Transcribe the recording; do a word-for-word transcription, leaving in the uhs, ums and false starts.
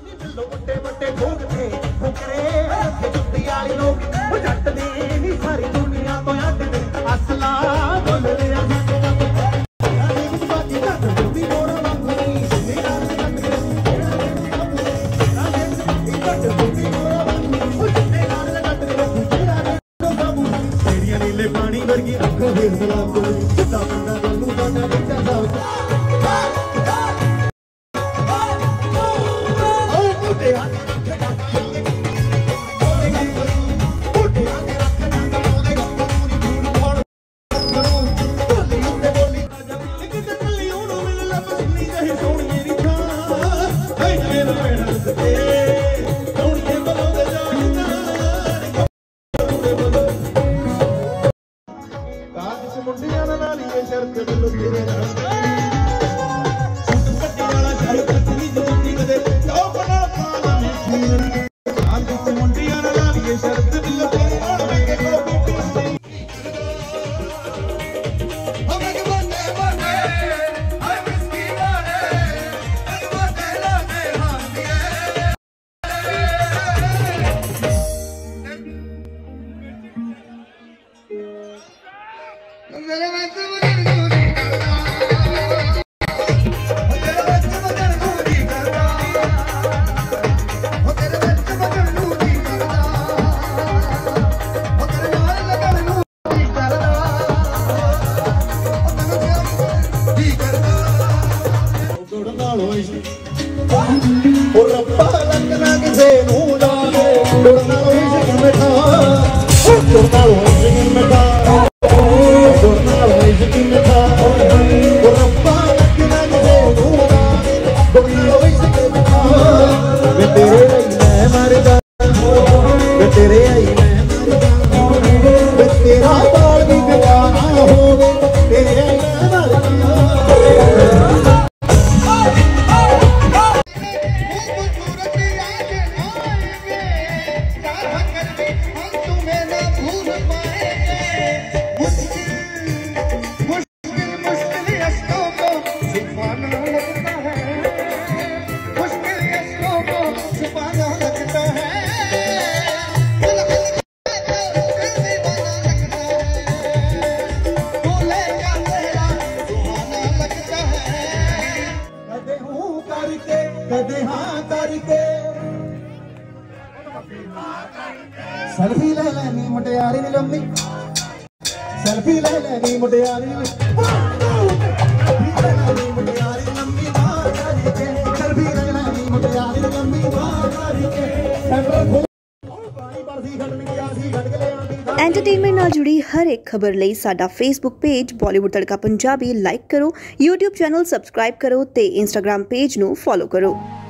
Selfie ले लेनी मुटियारी नी लम्बी, सेल्फी ले लेनी मुटियारी नी मुटियारी लंबी सेल्फी ले लेनी मुटियारी लंबी एंटरटेनमेंट नाल जुड़ी हर एक खबर लई साडा Facebook page Bollywood Tadka Punjabi like करो, यूट्यूब चैनल सबसक्राइब करो ते इंस्टाग्राम पेज नू फॉलो करो।